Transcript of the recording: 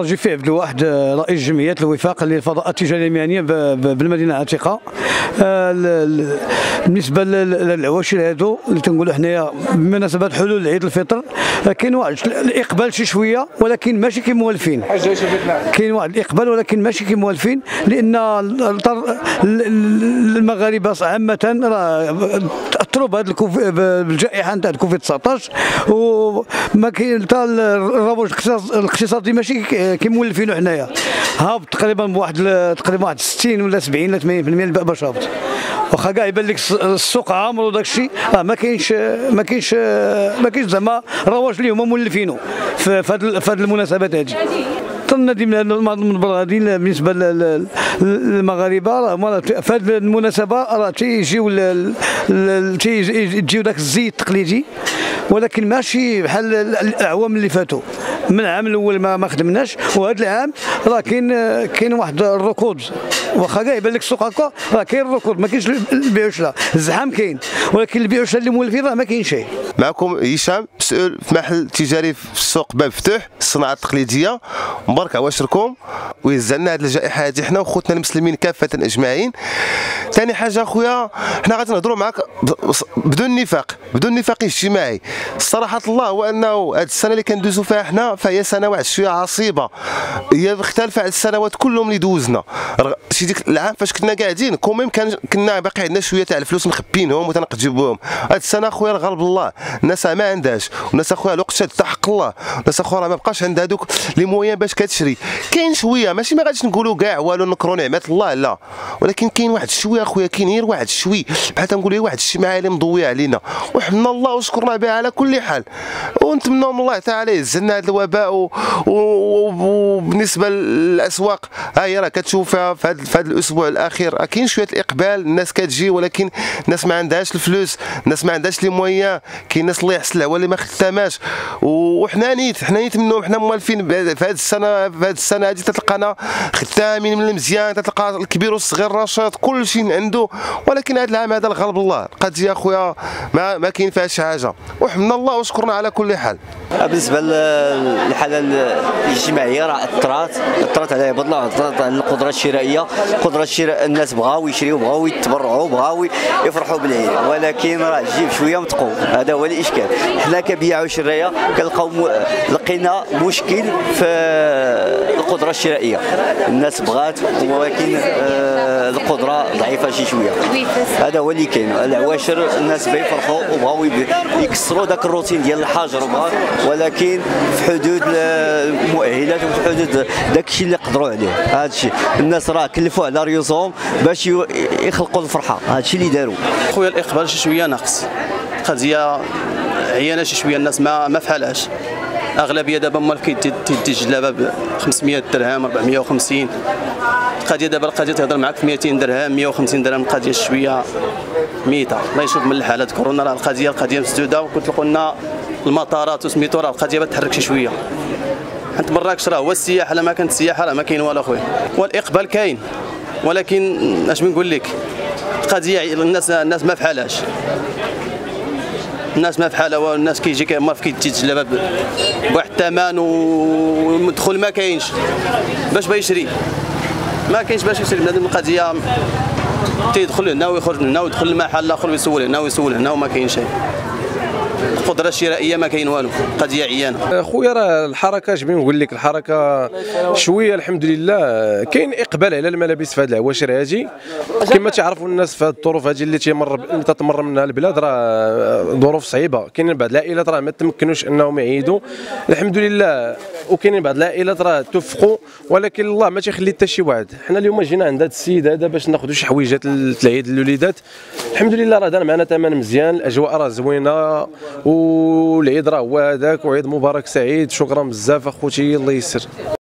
راجل فيه عبد الواحد رئيس جمعيه الوفاق للفضاء التجاريه المهنيه بالمدينه العتيقه. بالنسبه للعواشر هادو اللي تنقولوا حنايا بمناسبه حلول عيد الفطر، كاين واحد الاقبال شي شويه ولكن ماشي كموالفين. كاين واحد الاقبال ولكن ماشي كموالفين، لان المغاربه عامه راه تاثروا بهذه بالجائحه نتاع كوفيد 19 وما كاين حتى الرواج الاقتصادي ماشي كمولفينو حنايا. هابط تقريبا بواحد تقريبا واحد 60 ولا 70 ولا 80% الباء باش هابط، واخا كاع يبان لك السوق عامر وداك الشيء راه ما كاينش زعما رواج اللي هما مولفينو في هذه المناسبات هذه. النادي من البرغادين بالنسبه للمغاربه راه في هذه المناسبه راه تيجيو داك الزي التقليدي، ولكن ماشي بحال الاعوام اللي فاتوا. من العام الاول ما خدمناش، وهذا العام راه كاين واحد الركود، واخا كاع يبان لك السوق هكا راه كاين الركود، ما كاينش البيع والشراء، الزحام كاين ولكن البيع والشراء اللي مولفين راه ما كاين شيء. معكم هشام، مسؤول في محل تجاري في السوق باب فتوح الصناعه التقليديه. مبارك عواشركم ويهزلنا هذه الجائحه هذه حنا وخوتنا المسلمين كافه اجمعين. ثاني حاجه اخويا، حنا غادي نهضروا معك بدون نفاق اجتماعي. صراحه الله هو انه هذه السنه اللي كندوزوا فيها حنا فهي سنه واحد شويه عصيبه، هي مختلفه على السنوات كلهم اللي دوزنا. شي ديك العام فاش كنا قاعدين كوميم كنا باقي عندنا شويه تاع الفلوس مخبينهم وتنقجبوهم. هذه السنه اخويا الغالب الله، الناس ما عندهاش، والناس اخويا الوقت شاد حق الله، الناس اخويا ما بقاش عندها دوك لي مويان باش كتشري. كاين شويه، ماشي ما غاديش نقولوا كاع والو نكروا نعمه الله لا، ولكن كاين واحد شويه اخويا، كاين غير واحد شوي بحال تنقول واحد الشمعه اللي مضويه علينا، وحمدنا الله وشكرنا بها على كل حال، ونتمنوا من الله تعالى يهزلنا هذا الوباء. وبالنسبه للاسواق ها هي راه كتشوف في هذا الاسبوع الاخير كاين شويه الاقبال، الناس كتجي ولكن الناس ما عندهاش الفلوس، الناس ما عندهاش لي مويان، كاين ناس الله يحسن العوالي ما خداماش. وحنا نيت منهم، حنا موالفين في هذه السنه هذه تلقانا خدامين من المزيان، تلقى الكبير والصغير رشاط كل شيء عنده، ولكن هذا العام هذا الغالب الله القضيه اخويا ما كاين فيها شي حاجه، وحمدنا الله وشكرنا على كل حال. بالنسبه للحاله الاجتماعيه راه اثرت على عباد الله، اثرت على القدره الشرائيه. القدره الشراء الناس بغاو يشريو، بغاو يتبرعوا، بغاو يفرحوا بالعيد، ولكن راه الجيب شويه متقوم. هذا هو الاشكال. حنا كبياع وشرايه لقينا مشكل في القدره الشرائيه. الناس بغات ولكن القدره ضعيفه شي شويه. هذا هو اللي كاين. العواشر الناس بيفرحوا وبغاو يكسروا ذاك الروتين ديال الحجر، ولكن في حدود المؤهلات وفي حدود داك الشيء اللي قدروا عليه. هذا الشيء الناس راه كلفوا على ريوسهم باش يخلقوا الفرحه، هذا الشيء اللي داروا. خويا الاقبال شي شويه ناقص، قضيه عيانه شي شويه، الناس ما فحالهاش. اغلبيه دابا مال كيدي الجلابه ب 500 درهم 450. القضيه دابا القضيه تهضر معاك في 200 درهم 150 درهم، القضيه شويه ميته. الله يشوف من الحالات كورونا راه القضيه مسدوده، وكتلقوا لنا المطارات وسميتو راه القضيه بتحرك شي شويه. حيت مراكش راه هو السياحه، لما كانت السياحه راه ما كاين والو اخويا، والاقبال كاين، ولكن اش بنقول لك القضيه الناس ما فحالهاش. الناس ما فحالها، والناس كيجي كيمر في كيدي الجلابه بواحد الثمن والمدخل ما كاينش باش يشري، ما كاينش باش يشري. بنادم القضيه تيدخل هنا ويخرج من هنا ويدخل المحل الاخر ويسول هنا ويسول هنا وما كاين شيء. القدره الشرائيه ما كاين والو، قضيه عيانه. خويا راه الحركه اش بغيت نقول لك، الحركه شويه الحمد لله كاين اقبال على الملابس في هذه العواشر هذه. كما تعرفوا الناس في هذه الظروف هذه اللي تتمر منها البلاد، راه ظروف صعيبه. كاينين بعض العائلات راه ما تمكنوش انهم يعيدوا الحمد لله، وكاينين بعض العائلات راه توفقوا، ولكن الله ما تيخلي حتى شي واحد. حنا اليوم جينا عند هذا السيد هذا باش ناخذوا شي حويجات للعيد للوليدات. الحمد لله راه دار معنا ثمن مزيان، الاجواء راه زوينه، والعيد راه هو هذاك، وعيد مبارك سعيد. شكرا بزاف اخوتي، الله يسر.